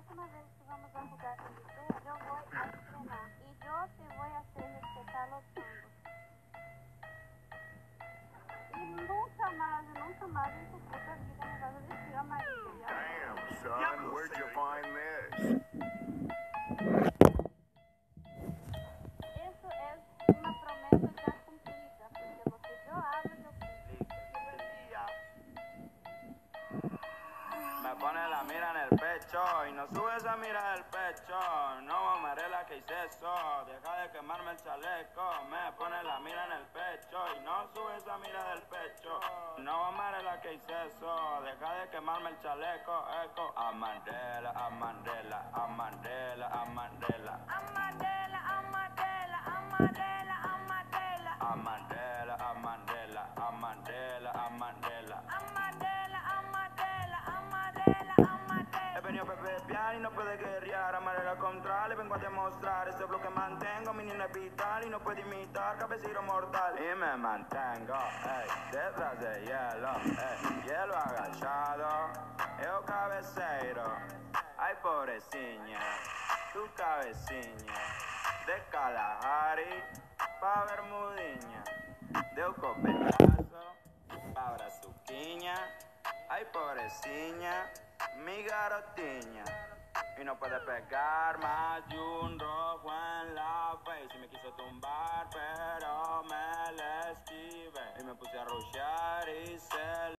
próxima vez que vamos a jugar con usted, yo voy a estrenar y yo te voy a hacer respetar los tangos. Y nunca más en tu puta vida me vas a decir amarillo. Damn, son, where'd you find this? Eso es una promesa ya cumplida, porque lo que yo hablo, yo cumplo. Me pone la mira en el pecho y no sube esa mira del pecho. No mamaré la que hice eso, deja de quemarme el chaleco. Me pone la mira en el pecho y no sube esa mira del pecho. No mamaré la que hice eso, deja de quemarme el chaleco. Eco. A Mandela, a Mandela, a Mandela, a Mandela. A Mandela, a Mandela, a Mandela, a Mandela. A Mandela, a Mandela, a Mandela, a Mandela. A Mandela, a Mandela, a Mandela, a Mandela. He venido a pepear y no puede guerrear. A manera contraria vengo a demostrar. Este bloque mantengo, mi niño es vital y no puede imitar cabecero mortal. Y me mantengo, detrás de hielo, hielo agachado. Eu cabeceiro, ay pobrecina, tu cabeciña. De Kalahari pa Bermudiña, de un copetazo pa Brazuquiña. Ay pobrecina, mi garotiña. Y no puede pegar más de un rojo en la face. Y me quiso tumbar pero me la esquivé. Y me puse a rushear y se